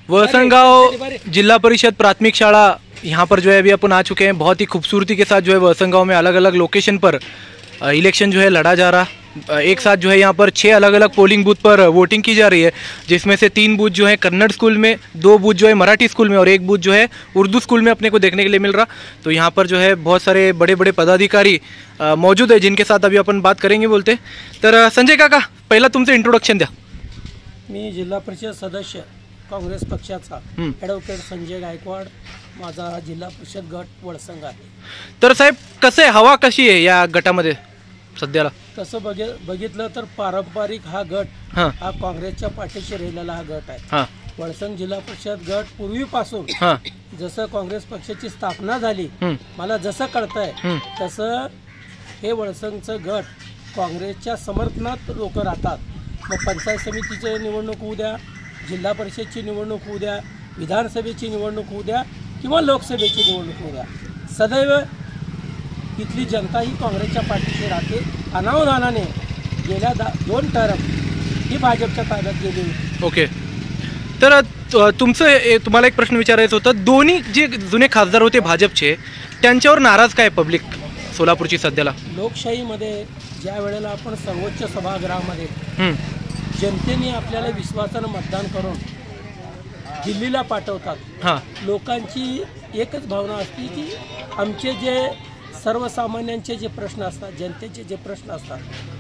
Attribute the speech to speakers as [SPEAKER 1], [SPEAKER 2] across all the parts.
[SPEAKER 1] वसंगांव जिला परिषद प्राथमिक शाला, यहाँ पर जो है अभी अपन आ चुके हैं। बहुत ही खूबसूरती के साथ जो है वसंगांव में अलग अलग लोकेशन पर इलेक्शन जो है लड़ा जा रहा। एक साथ जो है यहाँ पर 6 अलग अलग पोलिंग बूथ पर वोटिंग की जा रही है, जिसमें से 3 बूथ जो है कन्नड़ स्कूल में, 2 बूथ जो है मराठी स्कूल में और 1 बूथ जो है उर्दू स्कूल में अपने को देखने के लिए मिल रहा। तो यहाँ पर जो है बहुत सारे बड़े बड़े पदाधिकारी मौजूद है, जिनके साथ अभी अपन बात करेंगे बोलते। तर संजय काका, पहिला तुमचं इंट्रोडक्शन द्या।
[SPEAKER 2] मी जिल्हा परिषद सदस्य काँग्रेस पक्षाचा ॲडव्होकेट संजय गायकवाड, माझा जिल्हा परिषद गट वळसंग आहे।
[SPEAKER 1] तर साहेब, कसं आहे, हवा कशी आहे या गटामध्ये सध्याला?
[SPEAKER 2] तसं बघितलं तर पारंपरिक हा गट हा काँग्रेसच्या पाठीशी राहिलेला हा गट आहे। वळसंग जिल्हा परिषद गट पूर्वीपासून जसं काँग्रेस पक्षाची स्थापना झाली, मला जसं कळतंय तसं हे वळसंगचं गट काँग्रेसच्या समर्थनात लोक राहतात। मग पंचायत समितीची निवडणूक होऊ द्या, जिल्हा परिषदची निवडणूक होऊ द्या, विधानसभेची निवडणूक होऊ द्या किंवा लोकसभेची निवडणूक होऊ द्या, सदैव इथली जनता ही काँग्रेसच्या पाठीशी राहते। अनावधानाने गेल्या 2 टर्म ही भाजपच्या ताब्यात गेली।
[SPEAKER 1] ओके, तर तुमचं तुम्हाला एक प्रश्न विचारायचा होता। दोन्ही जे जुने खासदार होते भाजपचे, त्यांच्यावर नाराज काय पब्लिक सोलापूरची सध्याला?
[SPEAKER 2] लोकशाहीमध्ये ज्या वेळेला आपण सर्वोच्च सभागृहामध्ये जनतेने आपल्याला विश्वासानं मतदान करून दिल्लीला पाठवतात, लोकांची एकच भावना असते की आमचे जे सर्वसामान्यांचे जे प्रश्न असतात, जनतेचे जे प्रश्न असतात,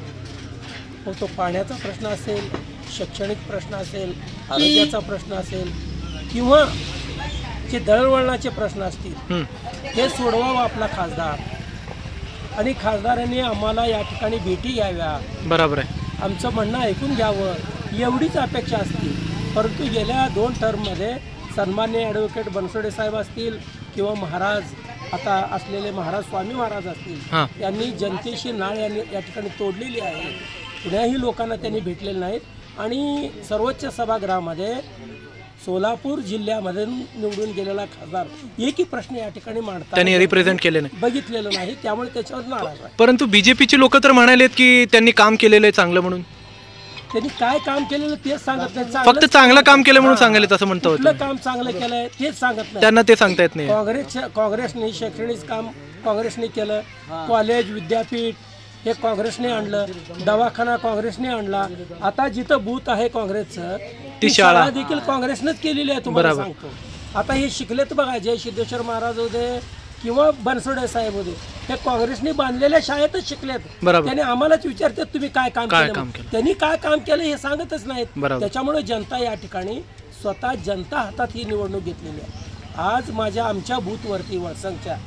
[SPEAKER 2] मग तो पाण्याचा प्रश्न असेल, शैक्षणिक प्रश्न असेल, आरोग्याचा प्रश्न असेल किंवा जे दळणवळणाचे प्रश्न असतील, हे सोडवावं आपला खासदार। आणि खासदारांनी आम्हाला या ठिकाणी भेटी घ्याव्या, बरोबर आहे, आमचं म्हणणं ऐकून घ्यावं, एवढीच अपेक्षा असते। परंतु गेल्या 2 टर्ममध्ये सन्मान्य ॲडव्होकेट बनसोडे साहेब असतील किंवा महाराज आता असलेले स्वामी महाराज असतील, त्यांनी जनतेशी नाळ या ठिकाणी तोडलेली आहे। कुणाही लोकांना त्यांनी भेटलेले नाहीत आणि सर्वोच्च सभागृहामध्ये सोलापूर जिल्ह्यामध्ये निवडून गेलेला खासदार एकही प्रश्न या ठिकाणी मांडतात
[SPEAKER 1] त्यांनी रिप्रेझेंट केले नाही,
[SPEAKER 2] बघितलेलं नाही, त्यामुळे त्याच्यावर नाराज आहे।
[SPEAKER 1] परंतु बीजेपीचे लोक तर म्हणालेत की त्यांनी काम केलेलं आहे चांगलं म्हणून।
[SPEAKER 2] त्यांनी काय काम केलेलं तेच सांगत नाही,
[SPEAKER 1] फक्त चांगलं काम केलं म्हणून सांगायला तसं म्हणतो होतं।
[SPEAKER 2] कुठलं काम चांगलं केलंय तेच सांगत नाही,
[SPEAKER 1] त्यांना ते सांगता येत नाही।
[SPEAKER 2] काँग्रेसने शैक्षणिक काम काँग्रेसने केलं, कॉलेज विद्यापीठ हे काँग्रेसने आणलं, दवाखाना काँग्रेसने आणला, आता जिथं बूथ आहे काँग्रेसचं ती शाळा देखील काँग्रेसनेच केलेली आहे, तुम्हाला सांगतो। आता हे शिकलेत बघा, जय सिद्धेश्वर महाराज होते किंवा बनसोडे साहेब होते, हे काँग्रेसने बांधलेल्या शाळेतच शिकलेत। त्यांनी आम्हालाच विचारतात तुम्ही काय काम केलं, त्यांनी काय काम केलं हे सांगतच नाहीत। त्याच्यामुळे जनता या ठिकाणी स्वतः जनता हातात ही निवडणूक घेतलेली आहे। आज आमच्या बूथवरती वळसंगच्या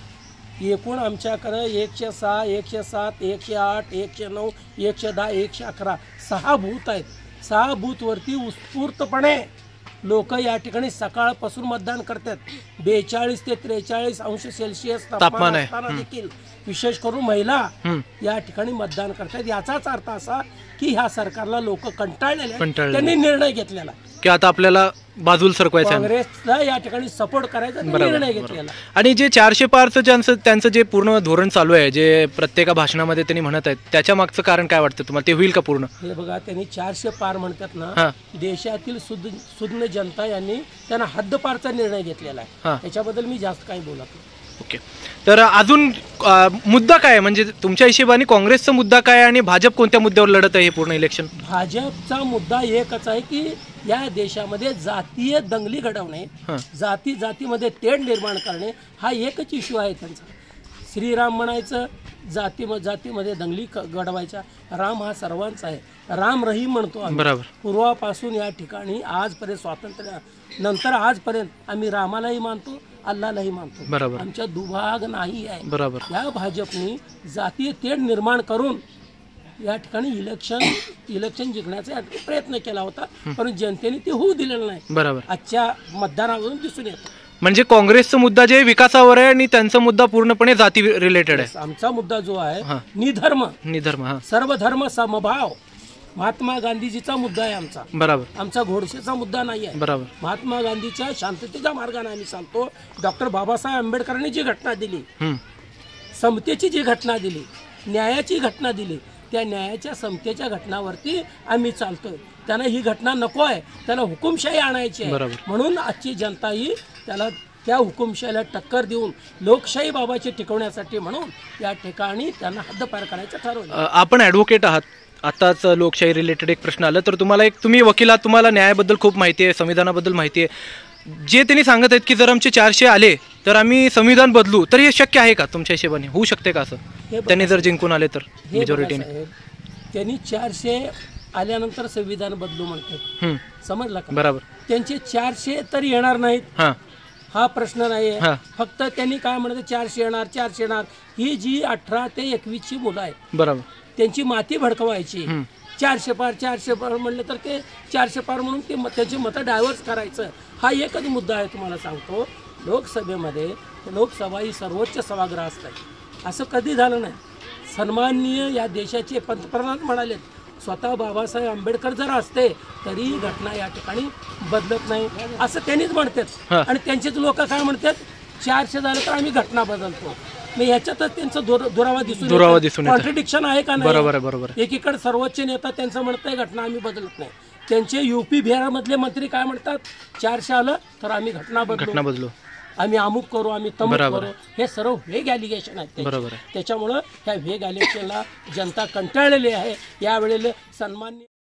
[SPEAKER 2] एकूण आमच्याकडे 106, 107, 108, 109, 110, 111 6 बूथ आहेत। 6 बूथवरती उत्स्फूर्तपणे लोक या ठिकाणी सकाळपासून मतदान करतात। 42 ते 43 अंश सेल्सिअस तापमान असताना देखील विशेष करून महिला या ठिकाणी मतदान करतात। याचाच अर्थ असा की ह्या सरकारला लोक कंटाळलेले, त्यांनी निर्णय घेतलेला
[SPEAKER 1] की आता आपल्याला बाजूला सरकवायचं,
[SPEAKER 2] काँग्रेसला या ठिकाणी सपोर्ट करायचा निर्णय घेतलेला।
[SPEAKER 1] आणि जे 400 पारचं त्यांचं जे पूर्ण धोरण चालू आहे, जे प्रत्येक भाषणामध्ये त्यांनी म्हणत आहेत, त्याच्या मागचं कारण काय वाटतं तुम्हाला? ते होईल का पूर्ण?
[SPEAKER 2] हे बघा, त्यांनी 400 पार म्हणतात ना, देशातील सुज्ञ जनता यांनी त्यांना हद्दपारचा निर्णय घेतलेला आहे, त्याच्याबद्दल मी जास्त काही बोलत नाही।
[SPEAKER 1] ओके, तर अजून मुद्दा काय, म्हणजे तुमच्या हिशोबाने काँग्रेसचा मुद्दा काय आणि भाजप कोणत्या मुद्द्यावर लढत आहे हे पूर्ण इलेक्शन?
[SPEAKER 2] भाजपचा मुद्दा एकच आहे की या देशामध्ये जातीय दंगली घडवणे, जातीमध्ये तेढ निर्माण करणे, हा एकच इश्यू आहे त्यांचा। श्रीराम म्हणायचं, जातीमध्ये दंगली घडवायच्या, राम हा सर्वांचा आहे, राम रहीम म्हणतो आम्ही।
[SPEAKER 1] बरोबर,
[SPEAKER 2] पूर्वापासून या ठिकाणी आजपर्यंत स्वातंत्र्य नंतर आजपर्यंत आम्ही रामालाही मानतो, अल्लालाही मानतो,
[SPEAKER 1] बरोबर,
[SPEAKER 2] आमच्या दुभाग नाही आहे।
[SPEAKER 1] बरोबर,
[SPEAKER 2] या भाजपने जातीय तेढ निर्माण करून या ठिकाणी इलेक्शन जिंकण्याचा प्रयत्न केला होता, पण जनतेने ते होऊ दिलेलं नाही। बरोबर, आजच्या मतदानावरून दिसून येतं।
[SPEAKER 1] म्हणजे काँग्रेसचा मुद्दा जे विकासावर आहे आणि त्यांचा मुद्दा पूर्णपणे जाती रिलेटेड आहे।
[SPEAKER 2] आमचा मुद्दा जो आहे निधर्म, सर्व धर्म समभाव, महात्मा गांधीजीचा मुद्दा आहे आमचा। बरोबर, आमचा घोडसेचा मुद्दा नाही आहे। बरोबर, महात्मा गांधीच्या शांततेच्या मार्गाने आम्ही सांगतो, डॉक्टर बाबासाहेब आंबेडकरांनी जी घटना दिली, समतेची जी घटना दिली, न्यायाची घटना दिली, त्या न्यायाच्या समतेच्या घटनावरती आम्ही चालतोय. त्यांना ही घटना नको आहे, त्यांना हुकुमशाही आणायची आहे. म्हणून आजची जनता ही त्याला त्या हुकुमशाहीला टक्कर देऊन लोकशाही बाबाची टिकवण्यासाठी म्हणून या ठिकाणी त्यांना हद्दपार करायचं ठरवलं.
[SPEAKER 1] आपण ॲडव्होकेट आहात, आताच लोकशाही रिलेटेड एक प्रश्न आला तर तुम्ही वकील आहात, तुम्हाला न्यायाबद्दल खूप माहिती आहे, संविधानाबद्दल माहिती आहे. जे त्यांनी सांगत आहेत की जर आमचे 400 आले तर आम्ही संविधान बदलू, तर हे शक्य आहे का तुमच्या हिशोबाने? होऊ शकते का असं? त्यांनी जर जिंकून आले तर मेजॉरिटीने?
[SPEAKER 2] त्यांनी 400 आल्यानंतर संविधान बदलू म्हणतात, समजलं का?
[SPEAKER 1] बरोबर.
[SPEAKER 2] त्यांचे 400 तर येणार नाहीत, हा प्रश्न नाही आहे. फक्त त्यांनी काय म्हणतात 400 येणार 400 येणार. ही जी 18 ते 21 ची मुलं आहेत, बरोबर, त्यांची माती भडकवायची. 400 पार 400 पार म्हणलं तर ते 400 पार म्हणून ते त्यांची मतं डायव्हर्स करायचं, हा एकच मुद्दा आहे. तुम्हाला सांगतो, लोकसभेमध्ये लोकसभा ही सर्वोच्च सभागृह असते, असं कधी झालं नाही. सन्माननीय या देशाचे पंतप्रधान म्हणाले, स्वतः बाबासाहेब आंबेडकर जर असते तरी घटना या ठिकाणी बदलत नाही असं त्यांनीच म्हणतात. आणि त्यांचेच लोक काय म्हणतात, 400 झालं तर आम्ही घटना बदलतो. मग याच्यातच त्यांचा दुरावा दिसून कॉन्ट्रडिक्शन आहे का नाही?
[SPEAKER 1] बरोबर.
[SPEAKER 2] एकीकडे सर्वोच्च नेता त्यांचं म्हणतंय घटना आम्ही बदलत नाही, त्यांचे युपी बिहारमधले मंत्री काय म्हणतात, 400 आलं तर आम्ही घटना बदलू, आम्ही अमुक करू, आम्ही तमुक करू. हे सर्व व्हेग ॲलिगेशन आहेत. त्याच्यामुळं ह्या व्हेग ॲलिगेशनला जनता कंटाळलेली आहे. यावेळेला सन्मान्य